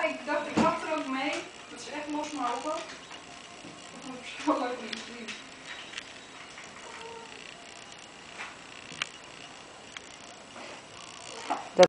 ik dacht ik mag er ook mee. Dat is echt losmouwen. Dat moet ik zo